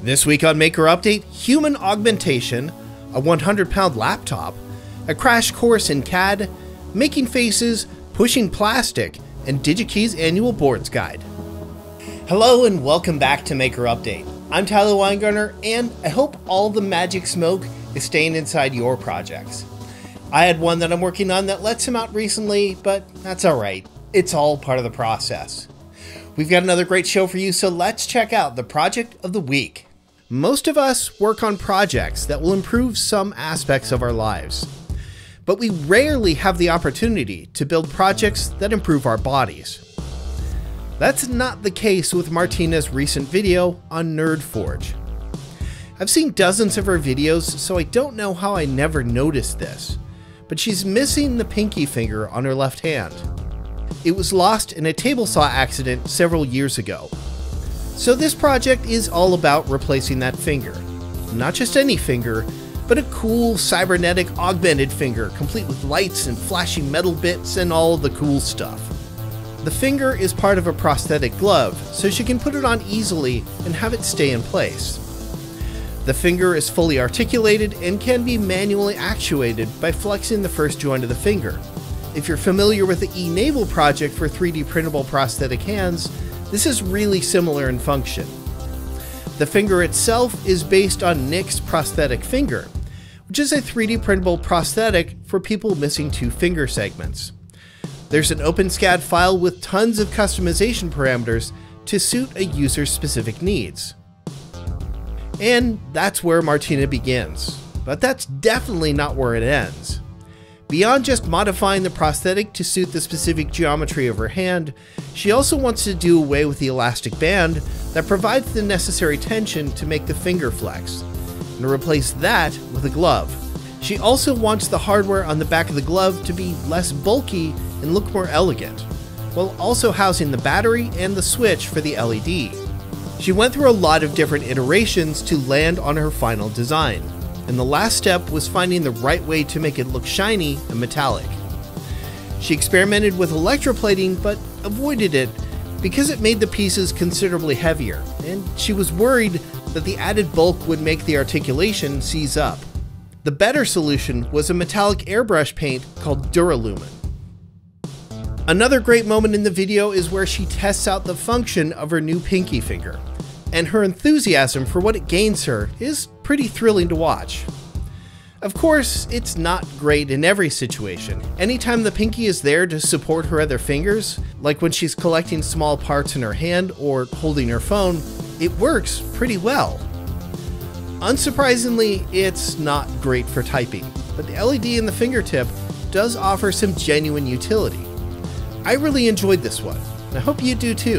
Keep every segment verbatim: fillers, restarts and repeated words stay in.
This week on Maker Update, human augmentation, a one hundred pound laptop, a crash course in C A D, making faces, pushing plastic, and DigiKey's annual boards guide. Hello and welcome back to Maker Update. I'm Tyler Weingartner, and I hope all the magic smoke is staying inside your projects. I had one that I'm working on that let some out recently, but that's alright. It's all part of the process. We've got another great show for you, so let's check out the project of the week. Most of us work on projects that will improve some aspects of our lives, but we rarely have the opportunity to build projects that improve our bodies. That's not the case with Martina's recent video on NerdForge. I've seen dozens of her videos, so I don't know how I never noticed this, but she's missing the pinky finger on her left hand. It was lost in a table saw accident several years ago. So this project is all about replacing that finger. Not just any finger, but a cool cybernetic augmented finger, complete with lights and flashing metal bits and all the cool stuff. The finger is part of a prosthetic glove, so she can put it on easily and have it stay in place. The finger is fully articulated and can be manually actuated by flexing the first joint of the finger. If you're familiar with the eNavel project for three D printable prosthetic hands, this is really similar in function. The finger itself is based on Nick's prosthetic finger, which is a three D printable prosthetic for people missing two finger segments. There's an OpenSCAD file with tons of customization parameters to suit a user's specific needs. And that's where Martina begins, but that's definitely not where it ends. Beyond just modifying the prosthetic to suit the specific geometry of her hand, she also wants to do away with the elastic band that provides the necessary tension to make the finger flex, and replace that with a glove. She also wants the hardware on the back of the glove to be less bulky and look more elegant, while also housing the battery and the switch for the L E D. She went through a lot of different iterations to land on her final design, and the last step was finding the right way to make it look shiny and metallic. She experimented with electroplating but avoided it because it made the pieces considerably heavier, and she was worried that the added bulk would make the articulation seize up. The better solution was a metallic airbrush paint called Duralumin. Another great moment in the video is where she tests out the function of her new pinky finger, and her enthusiasm for what it gains her is pretty thrilling to watch. Of course, it's not great in every situation. Anytime the pinky is there to support her other fingers, like when she's collecting small parts in her hand or holding her phone, it works pretty well. Unsurprisingly, it's not great for typing, but the L E D in the fingertip does offer some genuine utility. I really enjoyed this one, and I hope you do too.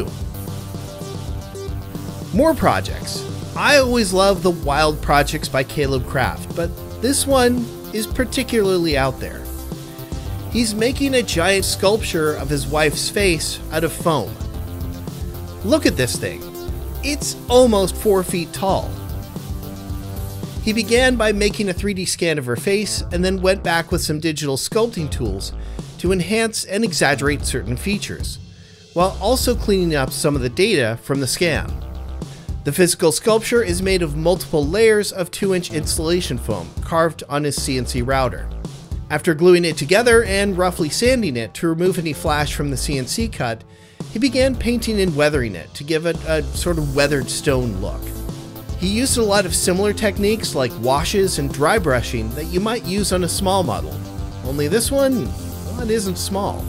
More projects. I always love the wild projects by Caleb Craft, but this one is particularly out there. He's making a giant sculpture of his wife's face out of foam. Look at this thing. It's almost four feet tall. He began by making a three D scan of her face and then went back with some digital sculpting tools to enhance and exaggerate certain features, while also cleaning up some of the data from the scan. The physical sculpture is made of multiple layers of two inch insulation foam carved on his C N C router. After gluing it together and roughly sanding it to remove any flash from the C N C cut, he began painting and weathering it to give it a sort of weathered stone look. He used a lot of similar techniques like washes and dry brushing that you might use on a small model, only this one, well, it isn't small.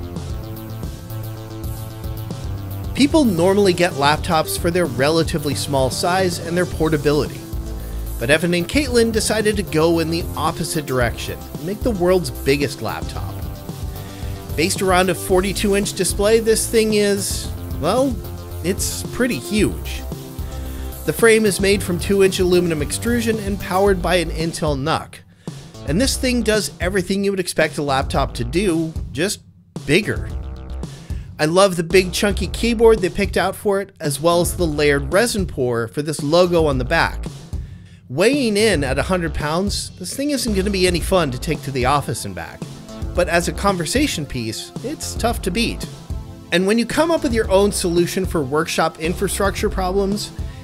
People normally get laptops for their relatively small size and their portability, but Evan and Caitlin decided to go in the opposite direction and make the world's biggest laptop. Based around a forty-two inch display, this thing is, well, it's pretty huge. The frame is made from two inch aluminum extrusion and powered by an Intel N U C, and this thing does everything you would expect a laptop to do, just bigger. I love the big chunky keyboard they picked out for it, as well as the layered resin pour for this logo on the back. Weighing in at one hundred pounds, this thing isn't going to be any fun to take to the office and back, but as a conversation piece, it's tough to beat. And when you come up with your own solution for workshop infrastructure problems,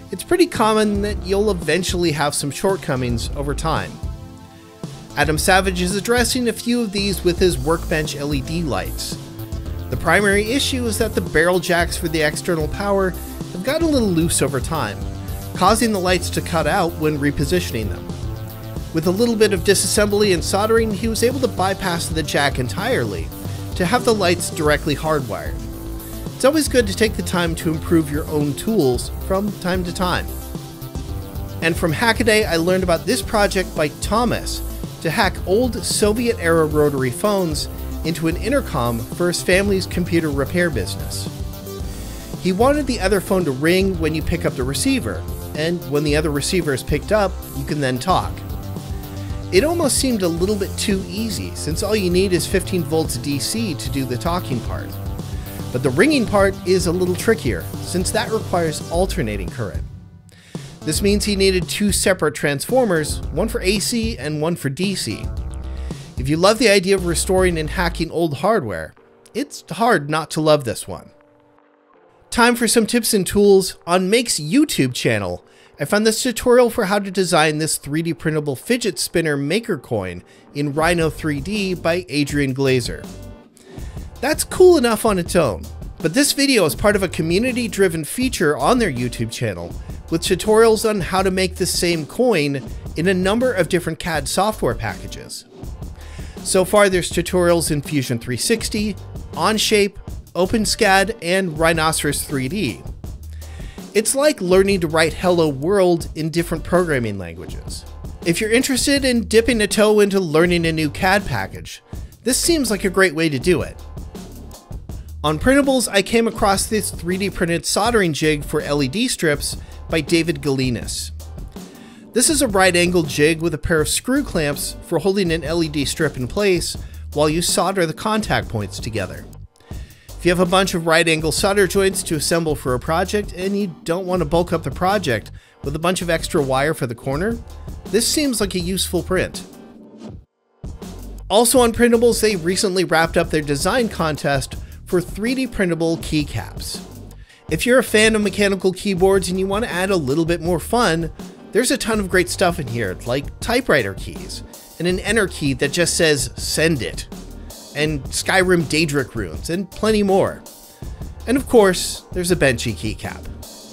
it's pretty common that you'll eventually have some shortcomings over time. Adam Savage is addressing a few of these with his Workbench L E D lights. The primary issue is that the barrel jacks for the external power have gotten a little loose over time, causing the lights to cut out when repositioning them. With a little bit of disassembly and soldering, he was able to bypass the jack entirely to have the lights directly hardwired. It's always good to take the time to improve your own tools from time to time. And from Hackaday, I learned about this project by Thomas to hack old Soviet-era rotary phones into an intercom for his family's computer repair business. He wanted the other phone to ring when you pick up the receiver, and when the other receiver is picked up, you can then talk. It almost seemed a little bit too easy, since all you need is fifteen volts D C to do the talking part. But the ringing part is a little trickier, since that requires alternating current. This means he needed two separate transformers, one for A C and one for D C. If you love the idea of restoring and hacking old hardware, it's hard not to love this one. Time for some tips and tools. On Make's YouTube channel, I found this tutorial for how to design this three D printable fidget spinner maker coin in Rhino three D by Adrian Glazer. That's cool enough on its own, but this video is part of a community-driven feature on their YouTube channel with tutorials on how to make the same coin in a number of different C A D software packages. So far, there's tutorials in Fusion three sixty, Onshape, OpenSCAD, and Rhinoceros three D. It's like learning to write Hello World in different programming languages. If you're interested in dipping a toe into learning a new C A D package, this seems like a great way to do it. On printables, I came across this three D printed soldering jig for L E D strips by David Galinas. This is a right-angle jig with a pair of screw clamps for holding an L E D strip in place while you solder the contact points together. If you have a bunch of right-angle solder joints to assemble for a project and you don't want to bulk up the project with a bunch of extra wire for the corner, this seems like a useful print. Also on printables, they recently wrapped up their design contest for three D printable keycaps. If you're a fan of mechanical keyboards and you want to add a little bit more fun, there's a ton of great stuff in here, like typewriter keys, and an enter key that just says send it, and Skyrim Daedric runes, and plenty more. And of course, there's a Benchy keycap.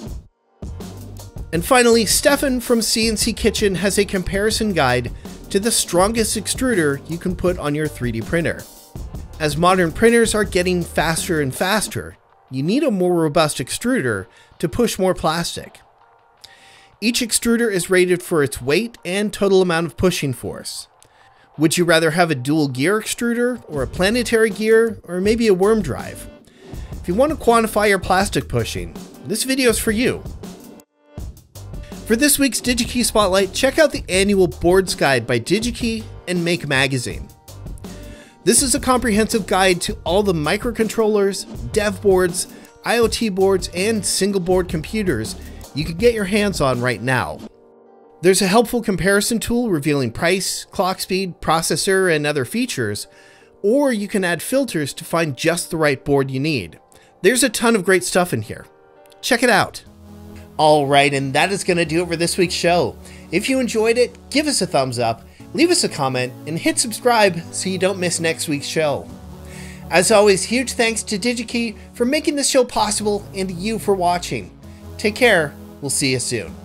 And finally, Stefan from C N C Kitchen has a comparison guide to the strongest extruder you can put on your three D printer. As modern printers are getting faster and faster, you need a more robust extruder to push more plastic. Each extruder is rated for its weight and total amount of pushing force. Would you rather have a dual gear extruder, or a planetary gear, or maybe a worm drive? If you want to quantify your plastic pushing, this video is for you. For this week's DigiKey Spotlight, check out the annual Boards Guide by DigiKey and Make Magazine. This is a comprehensive guide to all the microcontrollers, dev boards, IoT boards, and single board computers you can get your hands on right now. There's a helpful comparison tool revealing price, clock speed, processor, and other features, or you can add filters to find just the right board you need. There's a ton of great stuff in here. Check it out. Alright, and that is going to do it for this week's show. If you enjoyed it, give us a thumbs up, leave us a comment, and hit subscribe so you don't miss next week's show. As always, huge thanks to DigiKey for making this show possible and to you for watching. Take care. We'll see you soon.